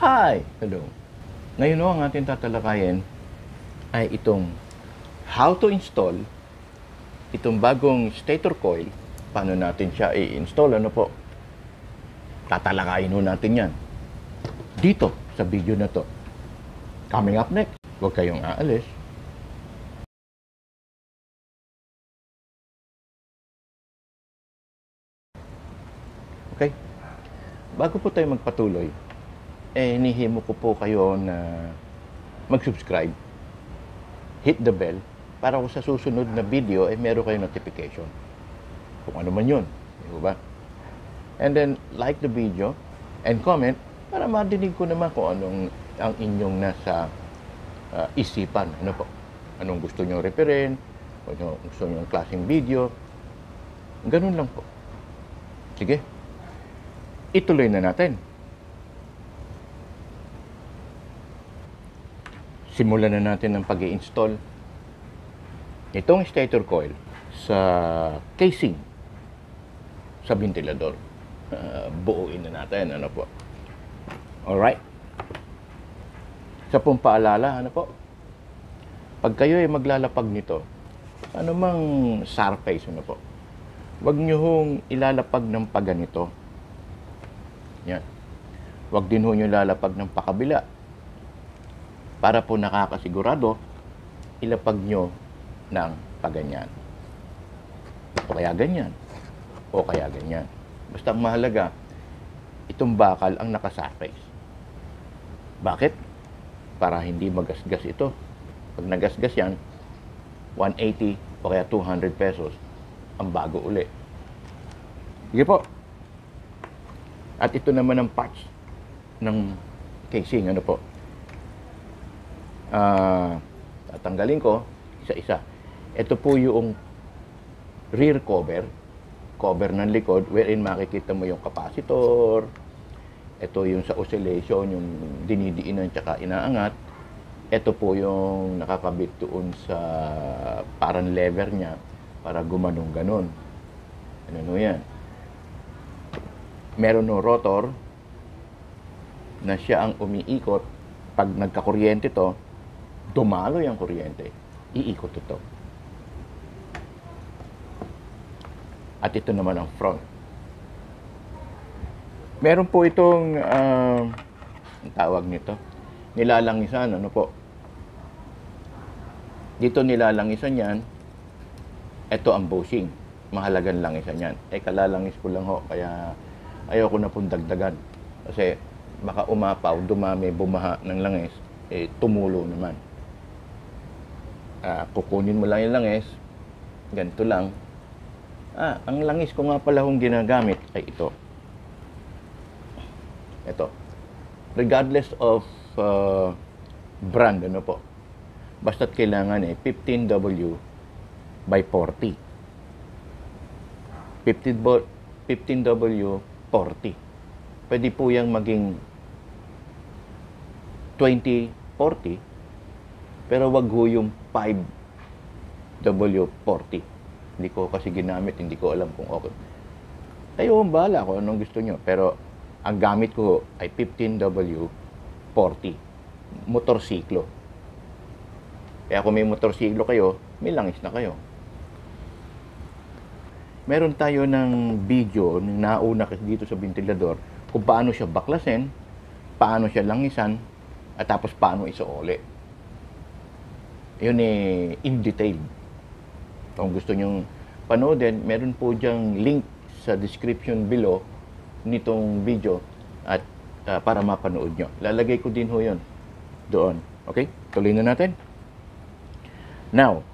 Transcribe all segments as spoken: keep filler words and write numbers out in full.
Hi! Hello. Ngayon o, ang ating tatalakayin ay itong how to install itong bagong stator coil. Paano natin siya i-install? Ano po? Tatalakayin ho natin yan dito sa video na to. Coming up next. Huwag kayong aalis. Okay? Bago po tayo magpatuloy, eh, hinihimo ko po kayo na mag-subscribe, hit the bell, para kung sa susunod na video, eh, meron kayong notification. Kung ano man yun. Di ba? And then, like the video and comment para madinig ko naman kung anong ang inyong nasa uh, isipan. Ano po? Anong gusto nyo referin? Ano gusto nyo klaseng video? Ganun lang po. Sige. Ituloy na natin. Simulan na natin ang pag-i-install itong stator coil sa casing sa ventilador. Uh, buuin na natin. Ano po? Alright. Sa pong paalala, ano po? Pag kayo ay maglalapag nito, ano mang surface, ano po? Huwag nyo hong ilalapag ng paganito. Yan. Huwag din ho nyo lalapag ng pakabila. Para po nakakasigurado, ilapag nyo ng paganyan. O kaya ganyan. O kaya ganyan. Basta ang mahalaga, itong bakal ang nakasurface. Bakit? Para hindi magasgas ito. Pag nagasgas yan, one eighty o kaya two hundred pesos ang bago uli. Sige po. At ito naman ang parts ng casing. Ano po? Uh, tatanggalin ko isa-isa. Ito po yung rear cover, cover ng likod, wherein makikita mo yung capacitor. Ito yung sa oscillation, yung dinidiinan tsaka inaangat. Ito po yung nakakabit doon sa parang lever niya para gumanong ganon. Ano yan? Meron no rotor na siya ang umiikot. Pag nagkakuryente to, dumalo yung kuryente, iikot ito. At ito naman ang front. Meron po itong, uh, ang tawag nito, nilalangisan, ano po. Dito nilalangisan yan, ito ang bushing. Mahalagang langisan yan. Eh, kalalangis ko lang ho, kaya ayoko na pong dagdagan. Kasi baka umapaw, dumami, bumaha ng langis, eh, tumulo naman. Uh, kukunin mo lang yung langis, ganito lang. Ah, ang langis ko nga pala kung ginagamit ay ito. Ito. Regardless of uh, brand, ano po. Basta't kailangan eh, fifteen W by forty. fifteen W forty. Pwede po yung maging twenty forty, pero wag ho yung five W forty. Hindi ko kasi ginamit, hindi ko alam kung okay. Kayo ang bahala kung anong gusto nyo. Pero ang gamit ko ay fifteen W forty. Motorsiklo. Kaya kung may motorsiklo kayo, may langis na kayo. Meron tayo ng video ng nauna kasi dito sa ventilador kung paano siya baklasin, paano siya langisan, at tapos paano isuoli. Yun eh, in detail. Kung gusto nyong panoodin, meron po diyang link sa description below nitong video at uh, para mapanood nyo. Lalagay ko din ho yun doon. Okay? Tuloy na natin. Now,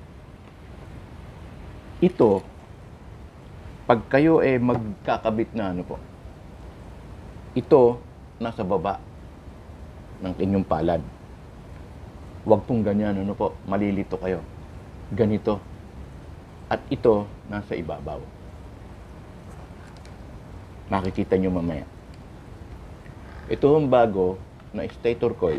ito, pag kayo eh magkakabit na ano po, ito nasa baba ng inyong palad. Huwag pong ganyan, ano po, malilito kayo. Ganito. At ito, nasa ibabaw. Makikita nyo mamaya. Ito ang bago na stator coil.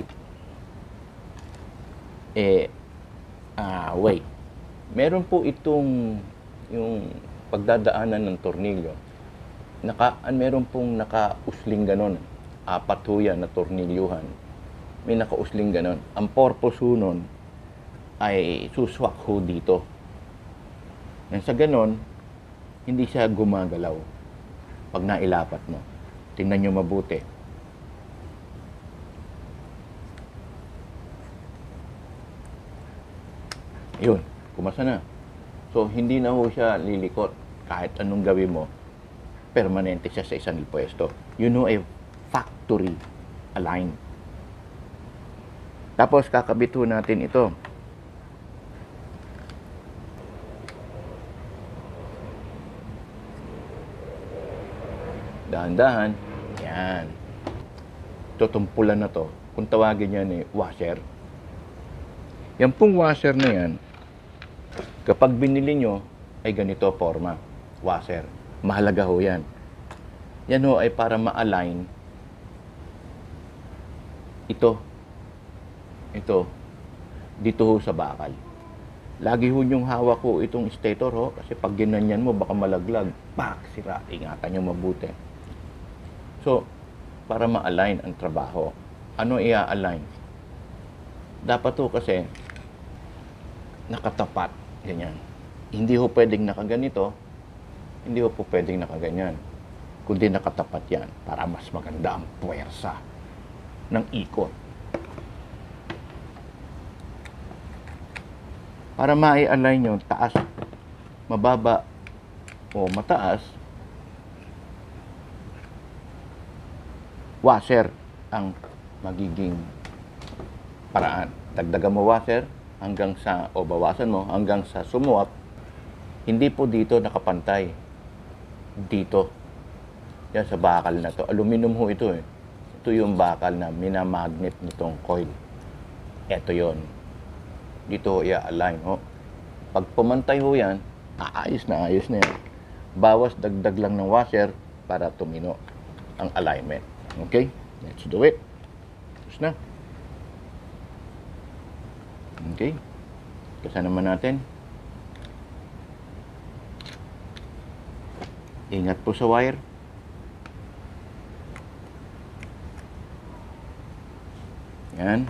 Eh, ah, wait. Meron po itong, yung pagdadaanan ng tornilyo. Naka, meron pong naka-usling ganon. Apat ho yan na tornilyuhan. May nakausling ganon. Ang purpose ho nun ay suswak ho dito. Yan sa ganon, hindi siya gumagalaw pag nailapat mo. Tingnan nyo mabuti. Yun, kumasa na. So, hindi na ho siya lilikot. Kahit anong gawin mo, permanente siya sa isang pwesto. You know, ay factory align. Tapos, kakabit ho natin ito. Dahan-dahan. Yan. Tutumpulan na to. Kung tawagin yan eh, washer. Yan pong washer na yan, kapag binili nyo, ay ganito forma. Washer. Mahalaga ho yan. Yan ho ay para ma-align ito. Ito. Dito ho sa bakal. Lagi ho yung hawak ko itong stator ho. Kasi pag ginanyan mo, baka malaglag. Pak! Sira. Ingatan nyo mabuti. So, para ma-align ang trabaho. Ano i-align? Dapat ho kasi nakatapat. Ganyan. Hindi ho pwedeng nakaganito. Hindi ho po pwedeng nakaganyan. Kundi nakatapat yan para mas maganda ang puwersa ng ikot. Para ma-align yung taas, mababa, o mataas, washer ang magiging paraan. Dagdagan mo washer hanggang sa, o bawasan mo hanggang sa sumuot. Hindi po dito nakapantay. Dito. Yan sa bakal na to. Aluminum ho ito eh. Ito yung bakal na minamagnet nitong coil. Ito yon. Dito ho i-align ho. Pag pumantay ho yan, aayos na ayos na yan. Bawas dagdag lang ng washer para tumino ang alignment. Okay? Let's do it. Tapos na. Okay. Kasi naman natin. Ingat po sa wire. Yan.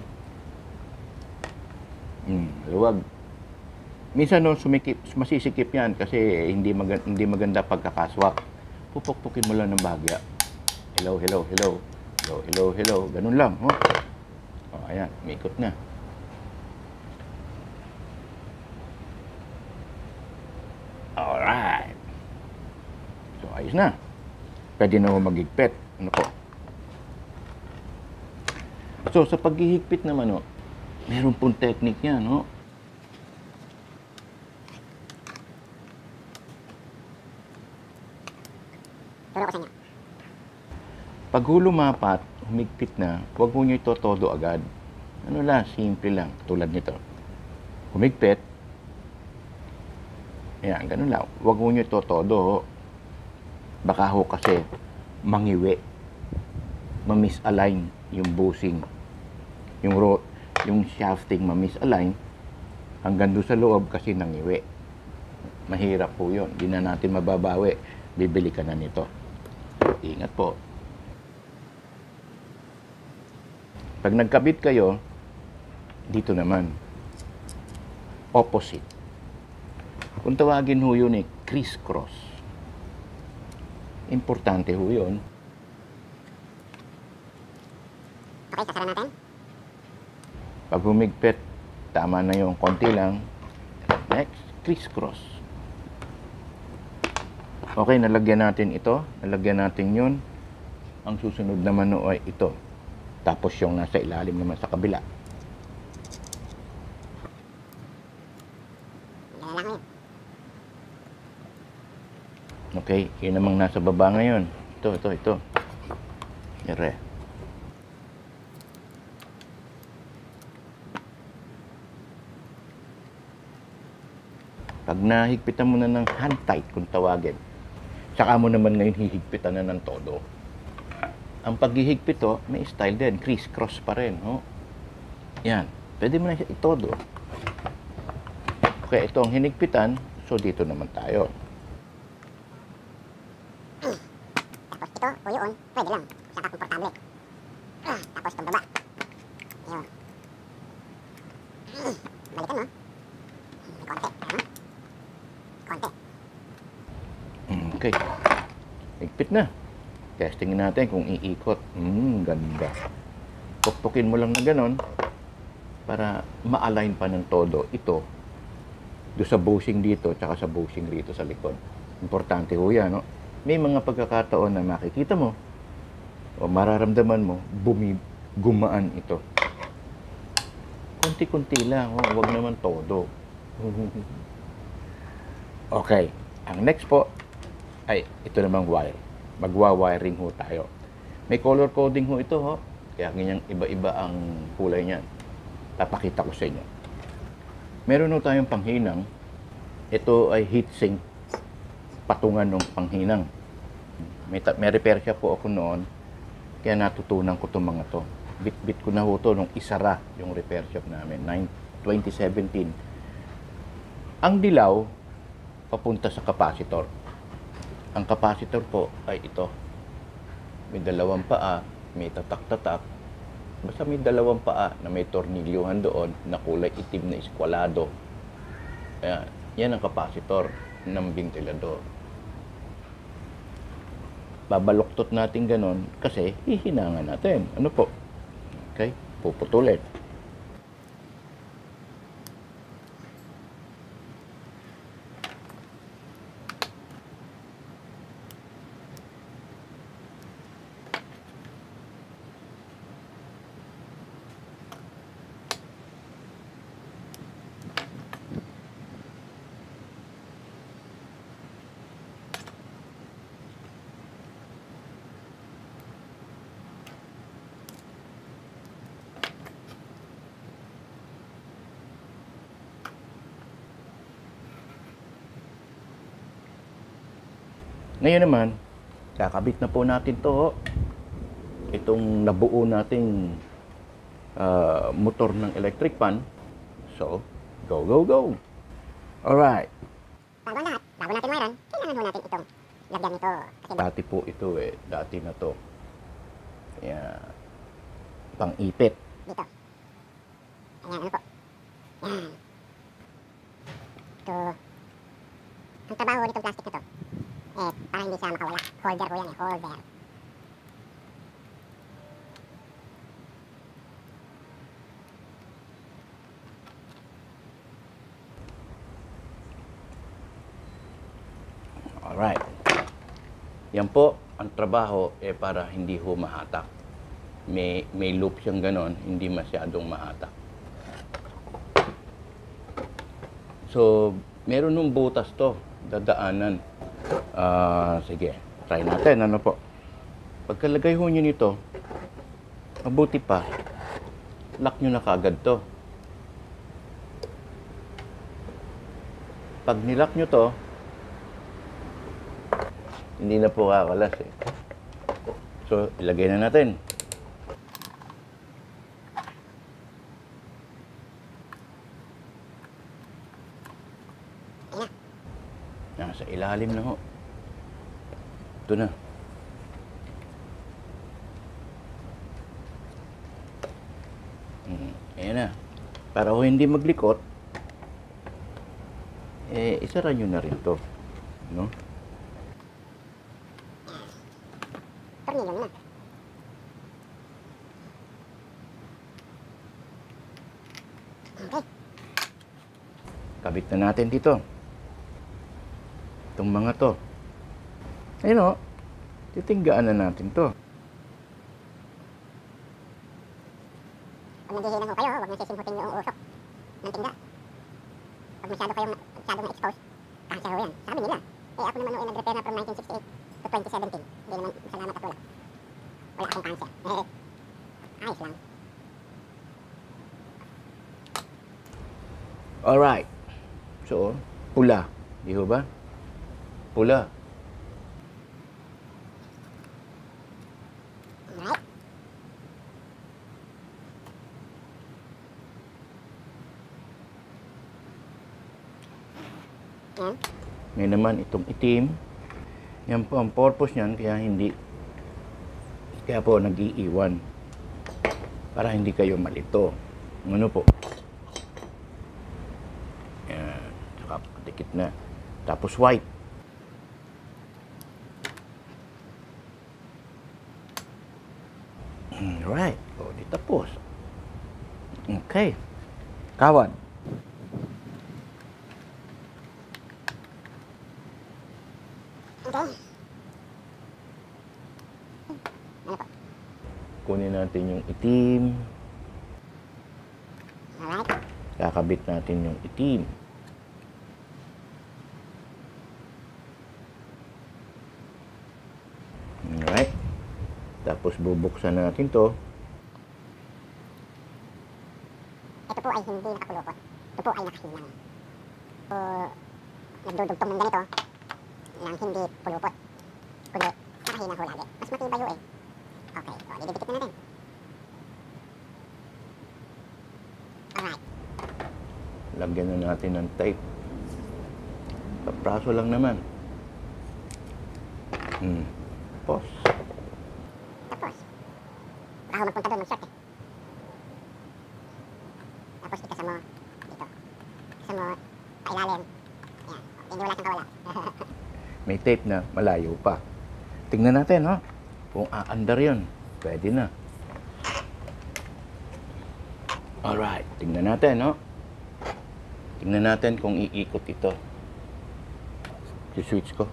Hmm, luwag. Minsan no, sumikip, masisikip yan kasi hindi, maganda, hindi maganda pagkakaswak. Pupukpukin mo lang ng bahagya. Hello, hello, hello. Hello, hello, hello. Ganun lang. Oh, oh ayan. May ikot na. Alright. So, ayos na. Pwede na ho maghigpit. Ano po? So, sa paghihigpit naman, no, meron pong technique yan, no? Turo ko sa inyo. Pag lumapat, humigpit na, huwag mo nyo ito todo agad. Ano lang, simple lang. Tulad nito. Humigpit. Ayan, ganun lang. Huwag mo nyo ito todo. Baka ho kasi mangiwi. Ma-misalign yung bushing. Yung, ro yung shafting ma-misalign hanggang doon sa loob kasi nangiwi. Mahirap po yun. Hindi na natin mababawi. Bibili ka na nito. Ingat po. Pag nagkabit kayo, dito naman, opposite. Kung tawagin ho yun eh, criss-cross. Importante ho yun. Okay, sasara natin. Pag humigpit, tama na yung konti lang. Next, criss-cross. Okay, nalagyan natin ito. Nalagyan natin yun. Ang susunod naman no ay ito. Tapos yung nasa ilalim naman sa kabila. Okay, yun namang nasa baba ngayon. Ito, ito, ito. Yere. Pag nahigpitan mo na ng hand tight kung tawagin, saka mo naman ngayon hihigpitan na ng todo. Ang paghihigpit to, may style din. Criss-cross pa rin. Oh. Yan. Pwede mo na siya itodo. Okay, ito ang hinigpitan. So, dito naman tayo. Tapos ito o yun, pwede lang. Saka komportable. Tapos itong baba. Yun. Hmm, balikan mo. Hmm, konti. Ano? Konti. Okay. Higpit na. Testingin natin kung iikot. Hmm, ganda. Tuktukin mo lang na ganon para ma-align pa ng todo ito do sa bushing dito tsaka sa bushing rito sa likod. Importante ho yan, no? May mga pagkakataon na makikita mo o mararamdaman mo, bumi, gumaan ito. Kunti-kunti lang, oh, huwag naman todo. Okay. Ang next po ay ito namang wire. Magwa-wiring ho tayo. May color coding ho ito, ho. Kaya ganyang iba-iba ang kulay niyan. Papakita ko sa inyo. Meron ho tayong panghinang. Ito ay heatsink. Patungan ng panghinang. May, may repair siya po ako noon. Kaya natutunan ko itong mga to. Bit-bit ko na ho ito nung isara yung repair shop namin. twenty seventeen. Ang dilaw, papunta sa capacitor. Ang capacitor po ay ito. May dalawang paa, may tatak-tatak. Basta may dalawang paa na may tornilyuhan doon na kulay itim na eskwalado. Ayan, yan ang capacitor ng ventilador. Babaluktot natin ganon kasi hihinangan natin. Ano po? Okay? Puputulin. Ngayon naman, kakabit na po natin to. Itong nabuo nating uh, motor ng electric fan. So, go, go, go! Alright. Bago ang lahat, bago natin wiran, kailangan ho natin itong lagyan nito. Kasi Dati po ito eh. Dati na to. Kaya, pang-ipit. dito. Ayan, ano po. Yan. Ito. Ang trabaho nitong plastic na to, eh, para hindi siya makawala. Holder ko yan eh, holder. Alright. Yan po, ang trabaho eh para hindi ho mahatak. May, may loop siyang ganon, hindi masyadong mahatak. So, meron nung butas to, dadaanan. Ah, uh, sige, try natin, ano po. Pagkalagay ho nyo nito, mabuti pa, lock nyo na kagad to. Pag nilock nyo to, hindi na po kakalas eh. So, ilagay na natin. Nasa ilalim na ho. Ito na. Hmm, ayan na. Para ho hindi maglikot, eh, isara nyo na rin to. No? Tornilyo na. Okay. Kabit na natin dito. Itong mga to. Ayun o. Titinggaan na natin to. Pag naghihilang ho kayo, huwag nang sisimhutin yung usok ng tingga. Pag masyado kayong masyado na-expose, cancer ho yan. Sabi nila. Eh ako naman noong nag-repair na from nineteen sixty-eight to twenty seventeen. Hindi naman salamat at wala. Wala akong cancer. Eh, ayos lang. Alright. So, pula. Di ho ba? Pula. Alright. Yan. Ngayon naman itong itim. Yan po ang purpose niyan, kaya hindi, kaya po nag-iiwan. para hindi kayo malito. Ano po? Yan. Saka dikit na. Tapos white. Alright. O, di tapos. Okay. Kawan. Okay. Kunin natin yung itim. Alright. Kakabit natin yung itim. Alright. Tapos bubuksan natin to. Ito po ay hindi nakakulupot. Ito po ay nakahinang. O nagdudugtong ng ganito nang hindi pulupot. Kundi nakahinang ho lagi. Mas matibay ho eh. Okay, so didikit na natin. Alright. Lagyan na natin ng tape. Papraso lang naman. Hmm. Tapos. Tapos. Baka ho magpunta doon mag-short eh. Tapos ikasa mo dito. Ikasa mo pailalim. Yan. Hindi wala siyang kawala. May tape na malayo pa. Tingnan natin, no? Kung aandar yun, pwede na. Alright, tingnan natin, no? Tingnan natin kung iikot ito. Si-switch ko.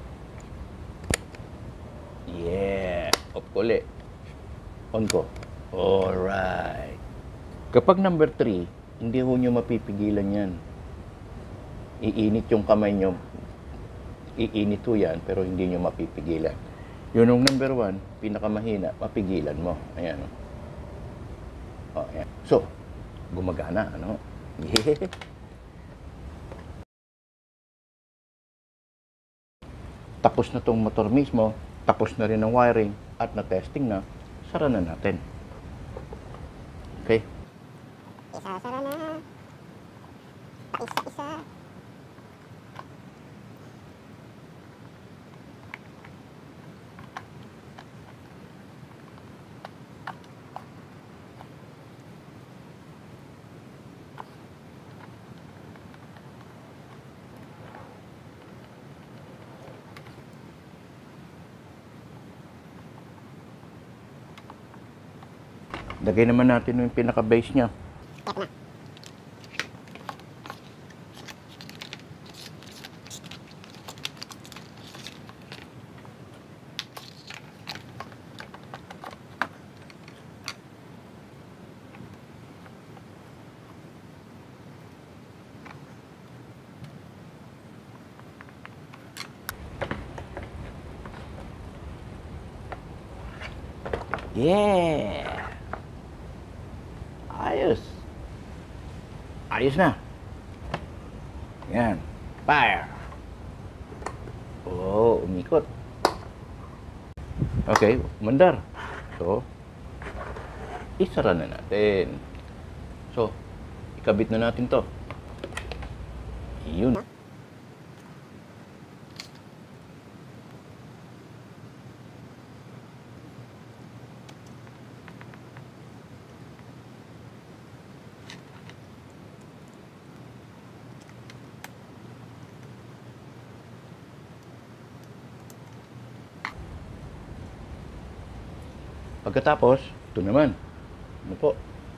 Yeah! Off ko ulit. On ko. Alright. Kapag number three, hindi ho nyo mapipigilan yan. Iinit yung kamay nyo. Iinit ho yan, pero hindi nyo mapipigilan. Yun yung number one, pinakamahina, mapigilan mo. Ayan. Oh, ayan. So, gumagana, ano? Yeah. Tapos na tong motor mismo, tapos na rin ang wiring, at na-testing na, sara na natin. Okay? Isa-sara na. Paisa-isa. Lagay naman natin yung pinaka-base niya. Ito na. Yeah! Ayos. Ayos na. Yan. Fire. Oh, umikot. Okay, umandar. So, isara na natin. So, ikabit na natin to. Yun. Pagkatapos, ito naman. Ano po?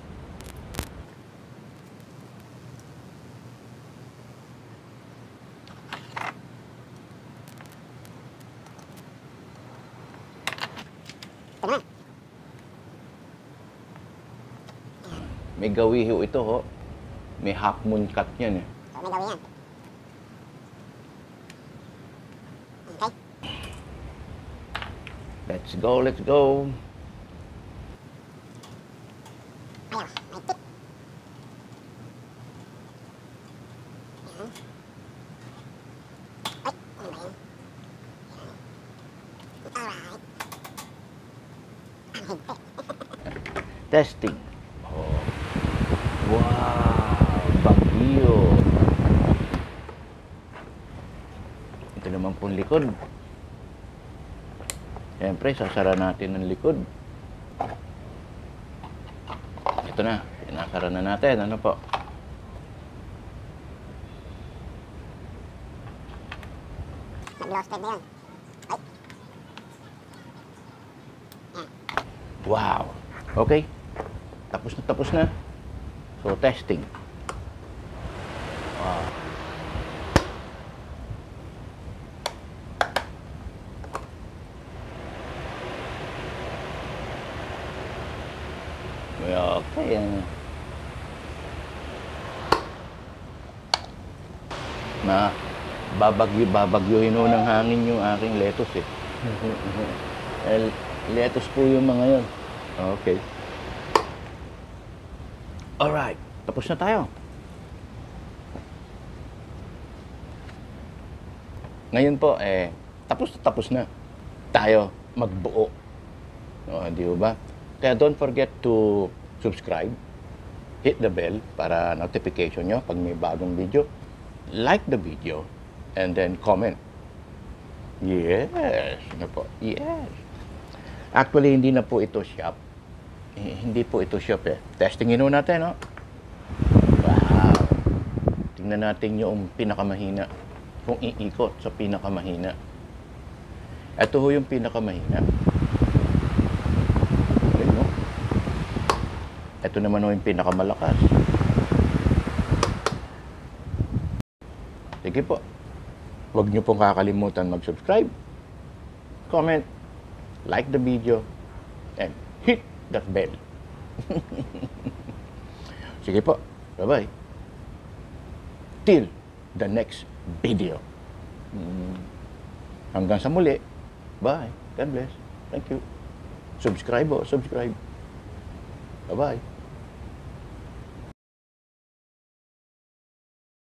Ito na. May gawiho ito, ho. May half moon cut yan, eh. So, may gawin yan. Okay. Let's go, let's go. Ayaw, may tip. Yan. Ay, ano ba yan? Yan. Alright. Ang higpit. Testing. Oh. Wow, bagyo. Ito naman pong likod. Siyempre, sasara natin ang likod. Ito na, pinakara na natin. Ano po? Nag-lost na yun. Ay. Yan. Wow! Okay. Tapos na, tapos na. So, testing. Wow. Okay, ano. Na, babagyo, babagyuhin ho ng hangin yung aking lettuce eh. eh lettuce po yung mga yun. Okay. Alright, tapos na tayo. Ngayon po, eh, tapos na tapos na tayo magbuo. O, di ba? Kaya don't forget to subscribe, hit the bell para notification nyo pag may bagong video, like the video, and then comment. Yes, ano po? Yes. Actually, hindi na po ito shop. Eh, hindi po ito shop eh. Testingin ho natin, no? Wow. Tingnan natin yung pinakamahina. Kung iikot sa pinakamahina. Ito ho yung pinakamahina. Okay, no? Ito naman ho yung pinakamalakas. Sige po. Huwag niyo pong kakalimutan mag-subscribe, comment, like the video, and hit that bell. Sige po. Bye-bye. Till the next video. Hanggang sa muli. Bye. God bless. Thank you. Subscribe po. Subscribe. Bye-bye.